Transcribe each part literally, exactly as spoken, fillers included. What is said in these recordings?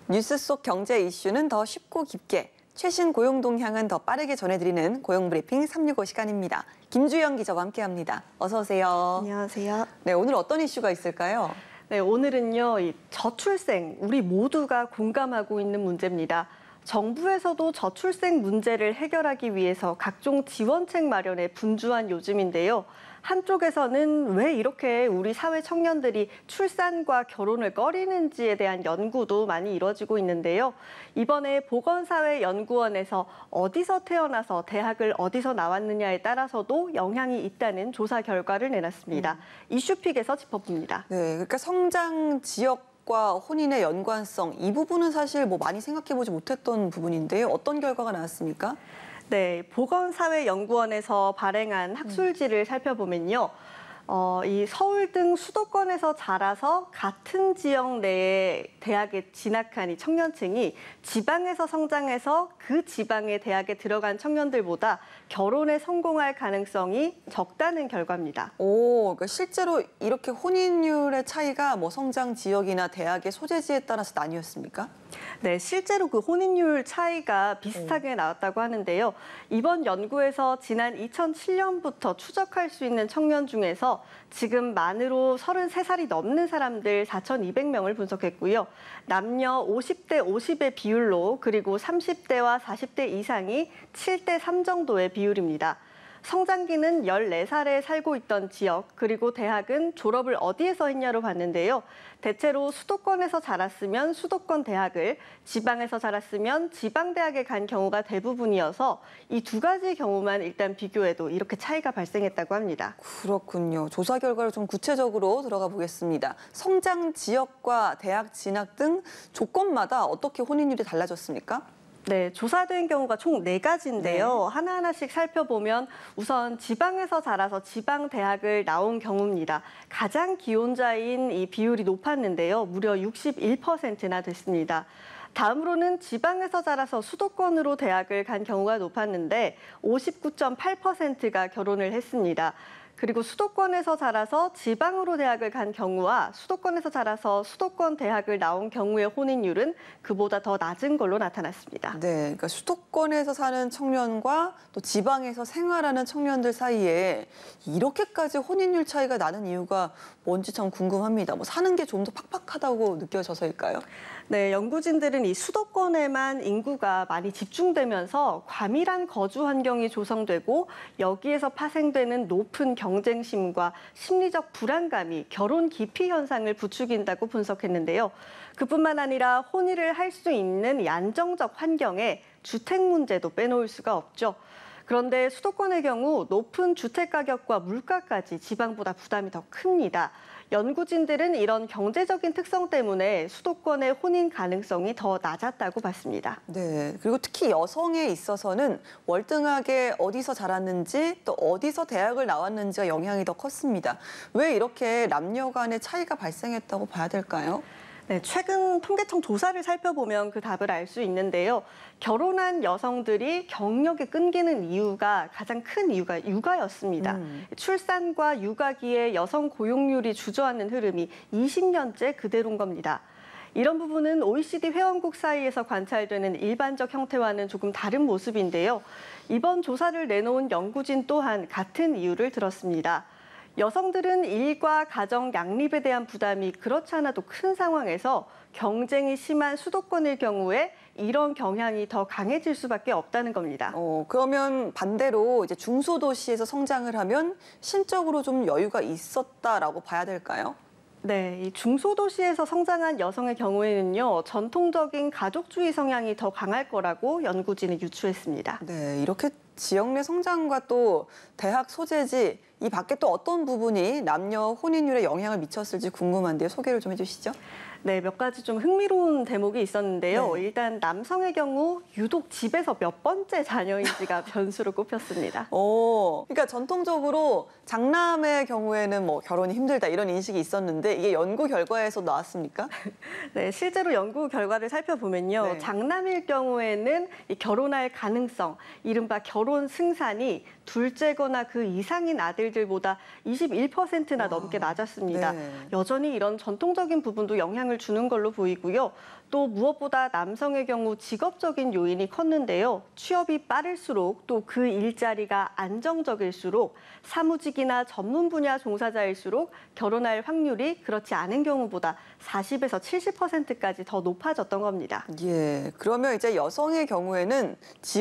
뉴스 속 경제 이슈는 더 쉽고 깊게, 최신 고용 동향은 더 빠르게 전해드리는 고용브리핑 삼육오 시간입니다. 김주영 기자와 함께합니다. 어서 오세요. 안녕하세요. 네, 오늘 어떤 이슈가 있을까요? 네, 오늘은요, 이 저출생, 우리 모두가 공감하고 있는 문제입니다. 정부에서도 저출생 문제를 해결하기 위해서 각종 지원책 마련에 분주한 요즘인데요. 한쪽에서는 왜 이렇게 우리 사회 청년들이 출산과 결혼을 꺼리는지에 대한 연구도 많이 이루어지고 있는데요. 이번에 보건사회연구원에서 어디서 태어나서 대학을 어디서 나왔느냐에 따라서도 영향이 있다는 조사 결과를 내놨습니다. 음. 이슈픽에서 짚어봅니다. 네, 그러니까 성장 지역 과 혼인의 연관성, 이 부분은 사실 뭐 많이 생각해보지 못했던 부분인데요. 어떤 결과가 나왔습니까? 네, 보건사회연구원에서 발행한 학술지를 음. 살펴보면요. 어, 이 서울 등 수도권에서 자라서 같은 지역 내의 대학에 진학한 이 청년층이 지방에서 성장해서 그 지방의 대학에 들어간 청년들보다 결혼에 성공할 가능성이 적다는 결과입니다. 오, 그러니까 실제로 이렇게 혼인율의 차이가 뭐 성장 지역이나 대학의 소재지에 따라서 나뉘었습니까? 네, 실제로 그 혼인율 차이가 비슷하게 오. 나왔다고 하는데요. 이번 연구에서 지난 이천칠 년부터 추적할 수 있는 청년 중에서 지금 만으로 서른세 살이 넘는 사람들 사천이백 명을 분석했고요. 남녀 오십 대 오십의 비율로, 그리고 삼십 대와 사십 대 이상이 칠 대 삼 정도의 비율입니다. 성장기는 열네 살에 살고 있던 지역, 그리고 대학은 졸업을 어디에서 했냐로 봤는데요. 대체로 수도권에서 자랐으면 수도권 대학을, 지방에서 자랐으면 지방대학에 간 경우가 대부분이어서 이 두 가지 경우만 일단 비교해도 이렇게 차이가 발생했다고 합니다. 그렇군요. 조사 결과를 좀 구체적으로 들어가 보겠습니다. 성장 지역과 대학 진학 등 조건마다 어떻게 혼인율이 달라졌습니까? 네, 조사된 경우가 총 네 가지인데요. 네. 하나하나씩 살펴보면 우선 지방에서 자라서 지방 대학을 나온 경우입니다. 가장 기혼자인 이 비율이 높았는데요. 무려 육십일 퍼센트나 됐습니다. 다음으로는 지방에서 자라서 수도권으로 대학을 간 경우가 높았는데 오십구 점 팔 퍼센트가 결혼을 했습니다. 그리고 수도권에서 자라서 지방으로 대학을 간 경우와 수도권에서 자라서 수도권 대학을 나온 경우의 혼인율은 그보다 더 낮은 걸로 나타났습니다. 네, 그러니까 수도권에서 사는 청년과 또 지방에서 생활하는 청년들 사이에 이렇게까지 혼인율 차이가 나는 이유가 뭔지 참 궁금합니다. 뭐 사는 게 좀 더 팍팍하다고 느껴져서일까요? 네, 연구진들은 이 수도권에만 인구가 많이 집중되면서 과밀한 거주 환경이 조성되고 여기에서 파생되는 높은 경쟁심과 심리적 불안감이 결혼 기피 현상을 부추긴다고 분석했는데요. 그뿐만 아니라 혼인을 할 수 있는 이 안정적 환경에 주택 문제도 빼놓을 수가 없죠. 그런데 수도권의 경우 높은 주택 가격과 물가까지 지방보다 부담이 더 큽니다. 연구진들은 이런 경제적인 특성 때문에 수도권의 혼인 가능성이 더 낮았다고 봤습니다. 네, 그리고 특히 여성에 있어서는 월등하게 어디서 자랐는지 또 어디서 대학을 나왔는지가 영향이 더 컸습니다. 왜 이렇게 남녀 간의 차이가 발생했다고 봐야 될까요? 네, 최근 통계청 조사를 살펴보면 그 답을 알 수 있는데요. 결혼한 여성들이 경력이 끊기는 이유가, 가장 큰 이유가 육아였습니다. 음. 출산과 육아기에 여성 고용률이 주저앉는 흐름이 이십 년째 그대로인 겁니다. 이런 부분은 오이시디 회원국 사이에서 관찰되는 일반적 형태와는 조금 다른 모습인데요. 이번 조사를 내놓은 연구진 또한 같은 이유를 들었습니다. 여성들은 일과 가정 양립에 대한 부담이 그렇지 않아도 큰 상황에서 경쟁이 심한 수도권일 경우에 이런 경향이 더 강해질 수밖에 없다는 겁니다. 어, 그러면 반대로 이제 중소도시에서 성장을 하면 심적으로 좀 여유가 있었다라고 봐야 될까요? 네, 이 중소도시에서 성장한 여성의 경우에는요, 전통적인 가족주의 성향이 더 강할 거라고 연구진이 유추했습니다. 네, 이렇게 지역 내 성장과 또 대학 소재지, 이 밖에 또 어떤 부분이 남녀 혼인율에 영향을 미쳤을지 궁금한데요. 소개를 좀 해주시죠. 네, 몇 가지 좀 흥미로운 대목이 있었는데요. 네. 일단 남성의 경우 유독 집에서 몇 번째 자녀인지가 변수로 꼽혔습니다. 오, 그러니까 전통적으로 장남의 경우에는 뭐 결혼이 힘들다 이런 인식이 있었는데 이게 연구 결과에서 나왔습니까? 네, 실제로 연구 결과를 살펴보면요. 네. 장남일 경우에는 이 결혼할 가능성, 이른바 결혼 승산이 둘째거나 그 이상인 아들들보다 이십일 퍼센트나 넘게 낮았습니다. 네. 여전히 이런 전통적인 부분도 영향을 주는 걸로 보이고요. 또 무엇보다 남성의 경우 직업적인 요인이 컸는데요. 취업이 빠를수록 또 그 일자리가 안정적일수록 사무직이나 전문 분야 종사자일수록 결혼할 확률이 그렇지 않은 경우보다 사십에서 칠십 퍼센트까지 더 높아졌던 겁니다. 예, 그러면 이제 여성의 경우에는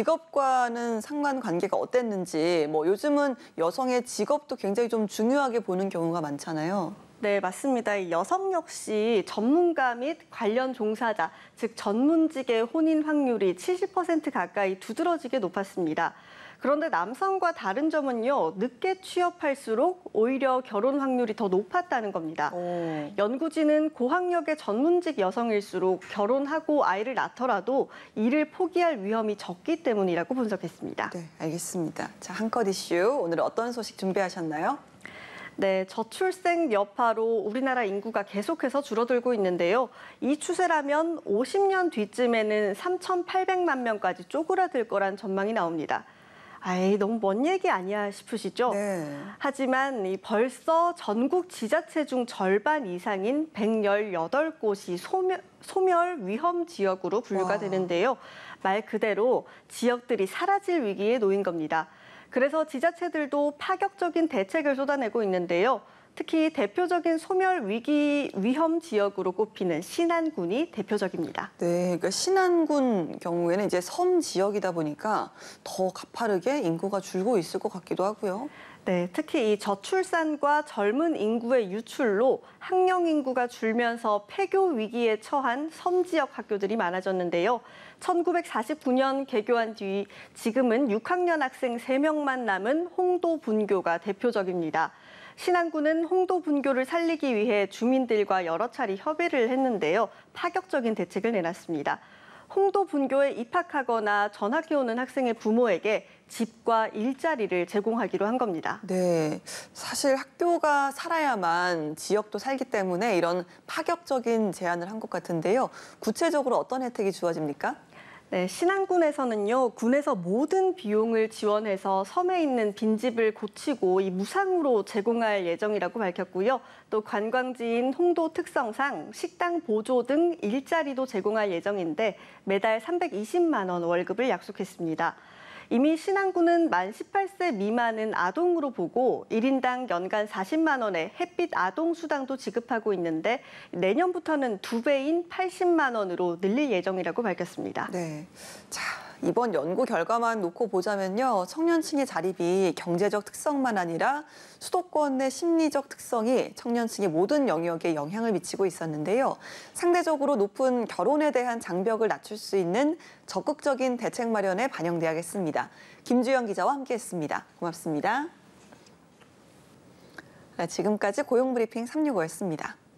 직업과는 상관관계가 어땠는지, 뭐 요즘은 여성의 직업도 굉장히 좀 중요하게 보는 경우가 많잖아요. 네, 맞습니다. 이 여성 역시 전문가 및 관련 종사자, 즉 전문직의 혼인 확률이 칠십 퍼센트 가까이 두드러지게 높았습니다. 그런데 남성과 다른 점은요, 늦게 취업할수록 오히려 결혼 확률이 더 높았다는 겁니다. 오. 연구진은 고학력의 전문직 여성일수록 결혼하고 아이를 낳더라도 일을 포기할 위험이 적기 때문이라고 분석했습니다. 네, 알겠습니다. 자, 한컷 이슈, 오늘 어떤 소식 준비하셨나요? 네, 저출생 여파로 우리나라 인구가 계속해서 줄어들고 있는데요. 이 추세라면 오십 년 뒤쯤에는 삼천팔백만 명까지 쪼그라들 거란 전망이 나옵니다. 아이, 너무 먼 얘기 아니야 싶으시죠? 네. 하지만 이 벌써 전국 지자체 중 절반 이상인 백십팔 곳이 소멸, 소멸 위험 지역으로 분류가 와. 되는데요. 말 그대로 지역들이 사라질 위기에 놓인 겁니다. 그래서 지자체들도 파격적인 대책을 쏟아내고 있는데요. 특히 대표적인 소멸 위기 위험 지역으로 꼽히는 신안군이 대표적입니다. 네, 그러니까 신안군 경우에는 이제 섬 지역이다 보니까 더 가파르게 인구가 줄고 있을 것 같기도 하고요. 네, 특히 이 저출산과 젊은 인구의 유출로 학령 인구가 줄면서 폐교 위기에 처한 섬 지역 학교들이 많아졌는데요. 천구백사십구 년 개교한 뒤 지금은 육 학년 학생 세 명만 남은 홍도 분교가 대표적입니다. 신안군은 홍도 분교를 살리기 위해 주민들과 여러 차례 협의를 했는데요. 파격적인 대책을 내놨습니다. 홍도 분교에 입학하거나 전학해 오는 학생의 부모에게 집과 일자리를 제공하기로 한 겁니다. 네, 사실 학교가 살아야만 지역도 살기 때문에 이런 파격적인 제안을 한 것 같은데요. 구체적으로 어떤 혜택이 주어집니까? 네, 신안군에서는요, 군에서 모든 비용을 지원해서 섬에 있는 빈집을 고치고 이 무상으로 제공할 예정이라고 밝혔고요. 또 관광지인 홍도 특성상 식당 보조 등 일자리도 제공할 예정인데 매달 삼백이십만 원 월급을 약속했습니다. 이미 신안군은 만 열여덟 세 미만은 아동으로 보고 일 인당 연간 사십만 원의 햇빛 아동 수당도 지급하고 있는데 내년부터는 두 배인 팔십만 원으로 늘릴 예정이라고 밝혔습니다. 네, 자, 이번 연구 결과만 놓고 보자면요. 청년층의 자립이 경제적 특성만 아니라 수도권 내 심리적 특성이 청년층의 모든 영역에 영향을 미치고 있었는데요. 상대적으로 높은 결혼에 대한 장벽을 낮출 수 있는 적극적인 대책 마련에 반영돼야겠습니다. 김주영 기자와 함께했습니다. 고맙습니다. 지금까지 고용브리핑 삼육오였습니다.